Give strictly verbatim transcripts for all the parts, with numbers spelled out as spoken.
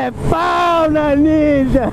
É pau na ninja!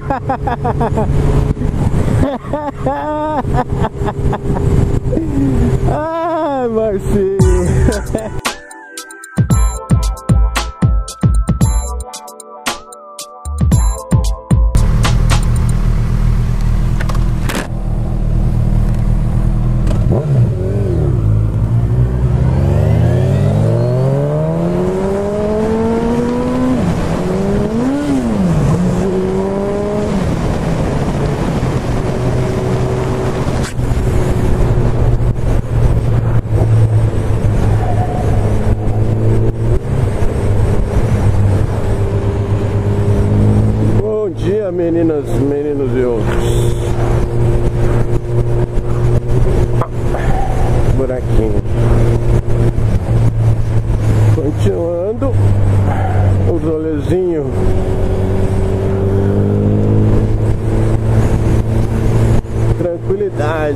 Ai, Marcinho! Meninas, meninos e outros. Buraquinho. Continuando o rolezinho. Tranquilidade.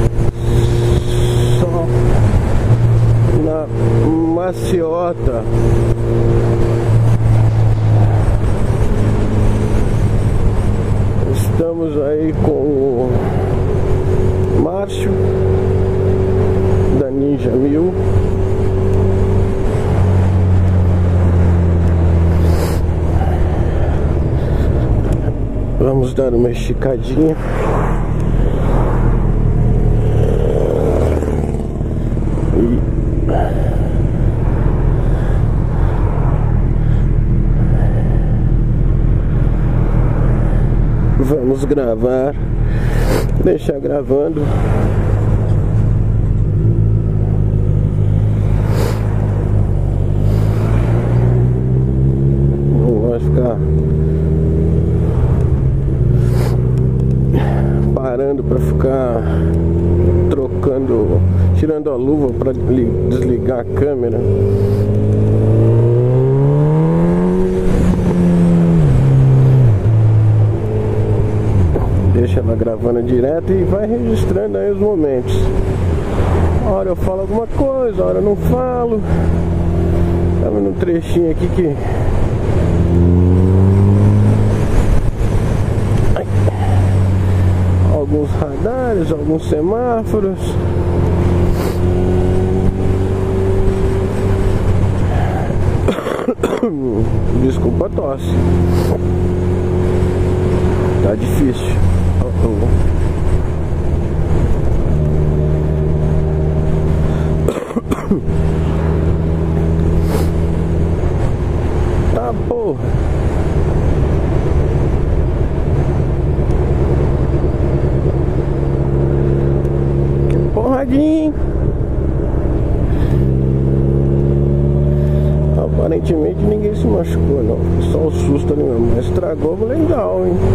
Só na maciota. Estamos aí com o Márcio da Ninja mil. Vamos dar uma esticadinha. E vamos gravar, deixar gravando. Não vai ficar parando para ficar trocando, tirando a luva para desligar a câmera. Deixa ela gravando direto e vai registrando aí os momentos. Uma hora eu falo alguma coisa, a hora eu não falo. Estamos num trechinho aqui que... Ai. Alguns radares, alguns semáforos. Desculpa a tosse. Tá difícil. Tá, porra. Que porradinha. Aparentemente ninguém se machucou, não. Só o susto ali mesmo. Mas estragou legal, hein?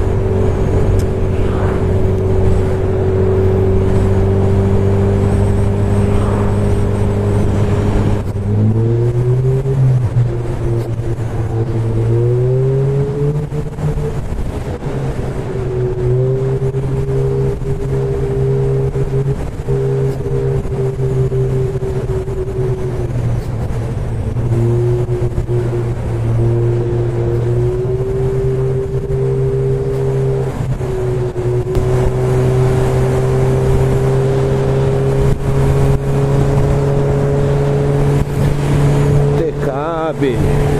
Cabe.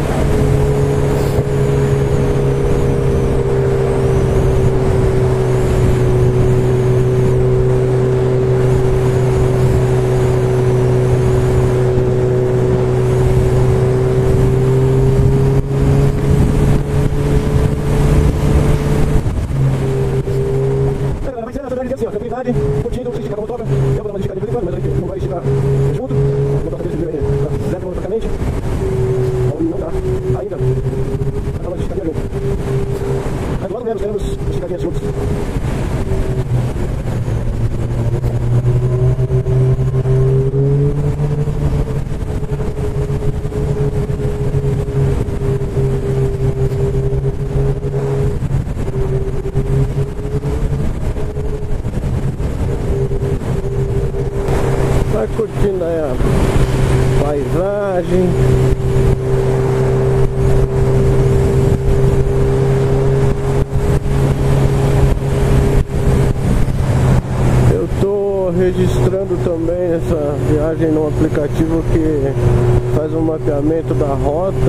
Curtindo, você esticar a motora, eu vou dar uma esticada de vez em quando, mas aqui não vai esticar junto. A motora desse vídeo aí, zero praticamente. Não tá, ainda. Vai dar uma esticadinha junto. Mas logo menos teremos esticadinhas juntos. Vai curtindo aí a paisagem. registrando também essa viagem no aplicativo que faz um mapeamento da rota,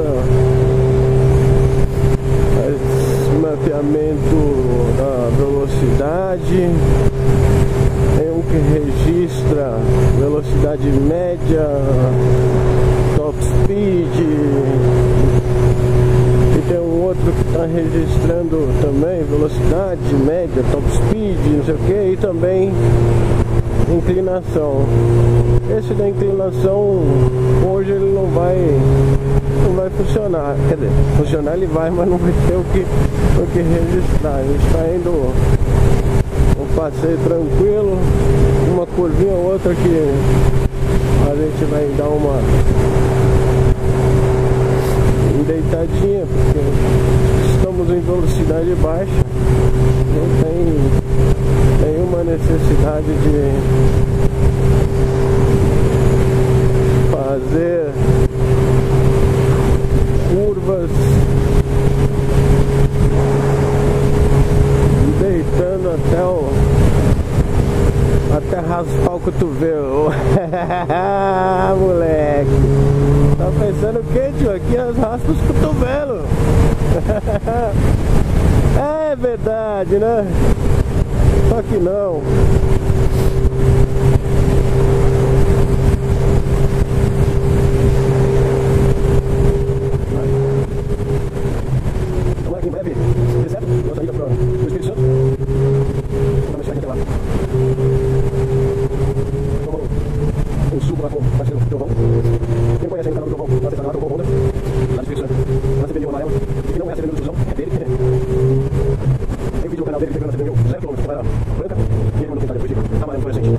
faz mapeamento da velocidade. Tem um que registra velocidade média, top speed, e tem um outro que está registrando também velocidade média, top speed, não sei o que, e também inclinação. Esse da inclinação hoje ele não vai não vai funcionar, quer dizer, funcionar ele vai, mas não vai ter o que, o que registrar. A gente está indo um passeio tranquilo, uma curvinha ou outra que a gente vai dar uma deitadinha, porque estamos em velocidade baixa, não tem nenhuma necessidade de fazer curvas deitando até o até raspar o cotovelo. Moleque, tá pensando o que, tio? Aqui as raspa os cotovelos. É verdade, né? Só que não. Vamos aqui em breve, certo? Nossa ida para o Espírito Santo. Vamos chegar lá. Um suco lá com o parceiro Trovão. Quem conhece aí o canal do Trovão, pode acessar lá com o Honda, lá do Espírito Santo. Lá C P M amarela, que não é a C P M do Suzão, é dele. Tem vídeo no canal dele pegando a C P M zero quilômetros, para branca, e ele mandou tentar depois de amarelo fluorescente.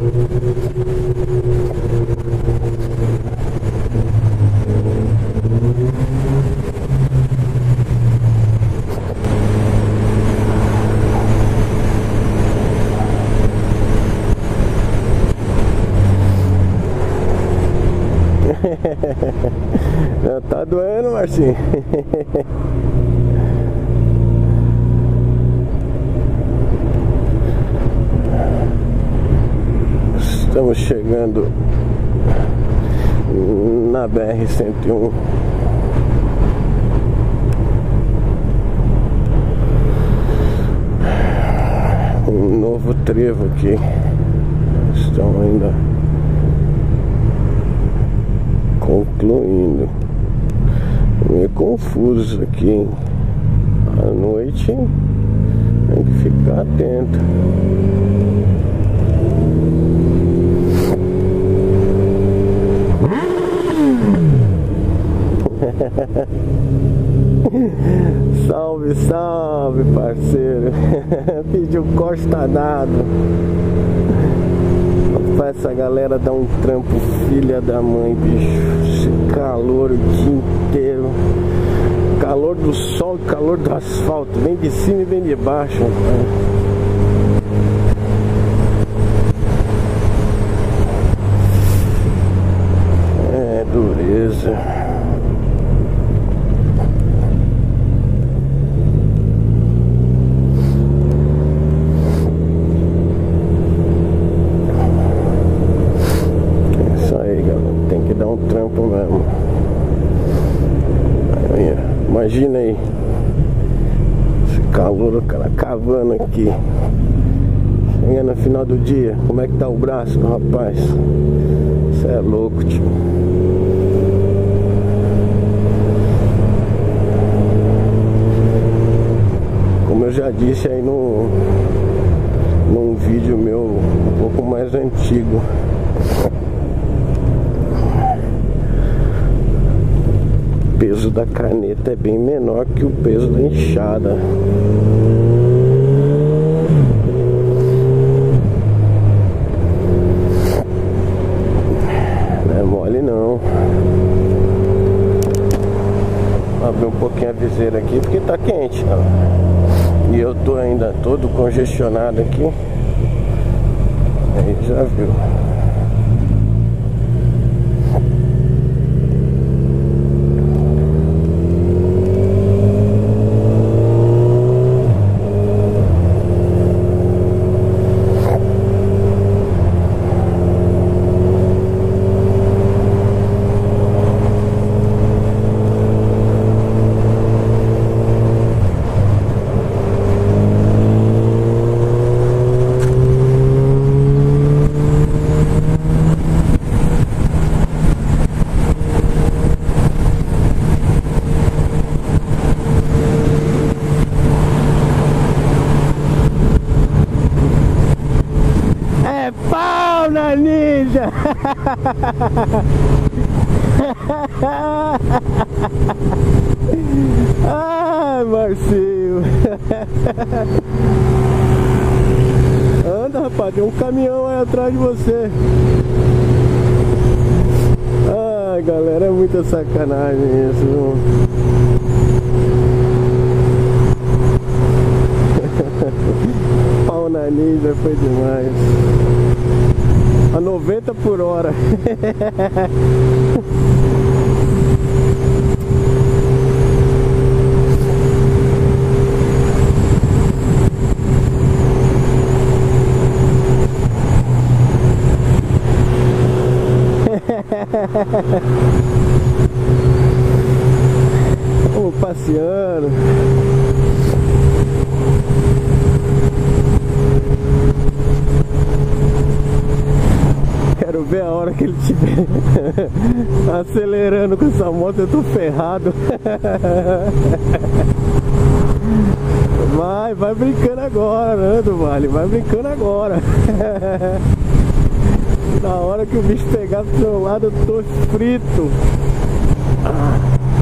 Tá doendo, Marcinho. Estamos chegando na B R cento e um. Um novo trevo aqui. Estão ainda concluindo. Meio confuso aqui, hein? À noite tem que ficar atento. Salve, salve, parceiro. Pediu corte, tá dado. Pra essa galera dar um trampo, filha da mãe, bicho. Esse calor o dia inteiro. Calor do sol e calor do asfalto. Vem de cima e vem de baixo, cara. É dureza. Trampo mesmo. Imagina aí esse calor, o cara cavando aqui. Chegando no final do dia, como é que tá o braço do rapaz? Isso é louco, tio. Como eu já disse aí no num vídeo meu um pouco mais antigo, o peso da caneta é bem menor que o peso da enxada. Não é mole não. Vou abrir um pouquinho a viseira aqui porque tá quente, ó. E eu tô ainda todo congestionado aqui. Aí já viu. Ai, Marcinho. Anda, rapaz, tem um caminhão aí atrás de você. Ai, galera, é muita sacanagem isso, viu? Pau na ninja foi demais. A noventa por hora. Vamos passeando. Quero ver a hora que ele estiver acelerando com essa moto. Eu tô ferrado. Vai, vai brincando agora, né, do Vale? Vai brincando agora. Na hora que o bicho pegar do seu lado, eu tô frito. Ah.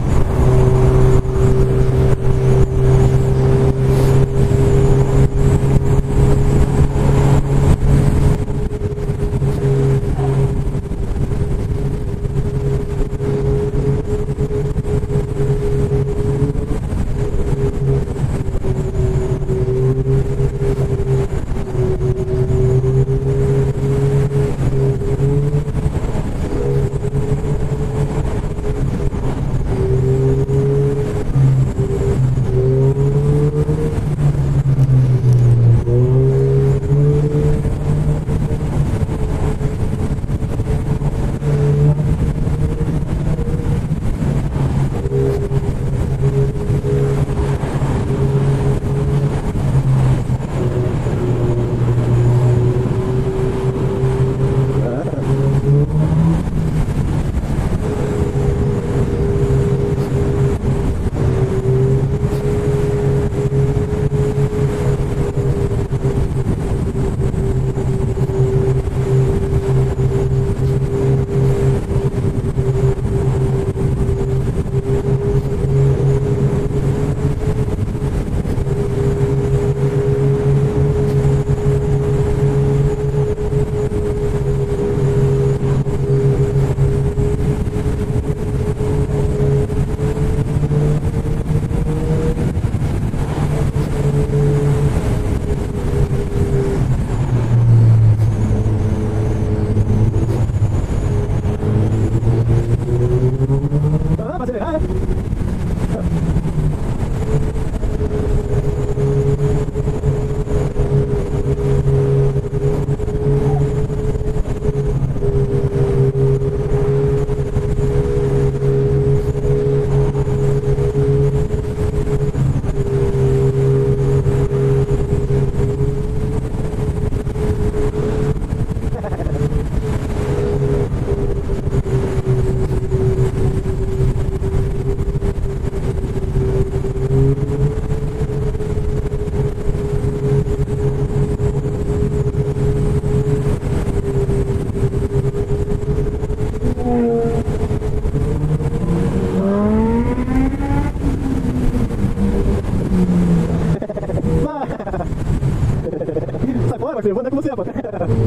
Sai fora, Marcelo, eu vou andar com você, rapaz.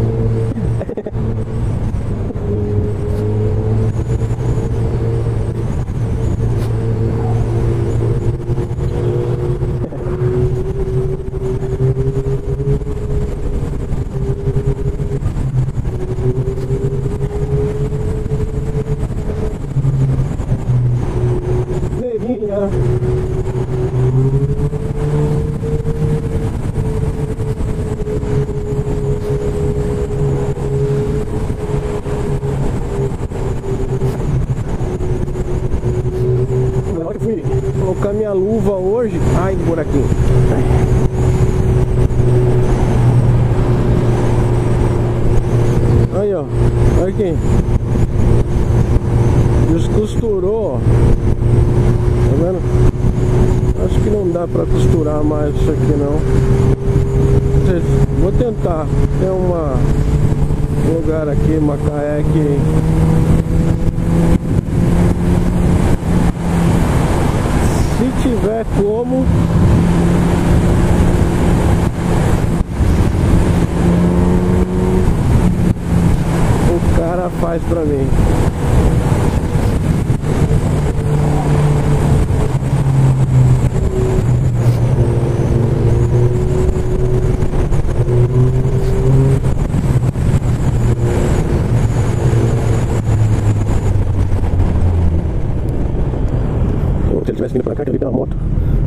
Nevinha. Colocar minha luva hoje. Ai, buraquinho. Aí, ó. Olha aqui. Descosturou, ó. Tá vendo? Acho que não dá pra costurar mais isso aqui, não. Vou tentar. Tem uma lugar aqui, Macaé, que se tiver como, o cara faz pra mim. Se ele tivesse vindo pra cá, que ele tem uma moto.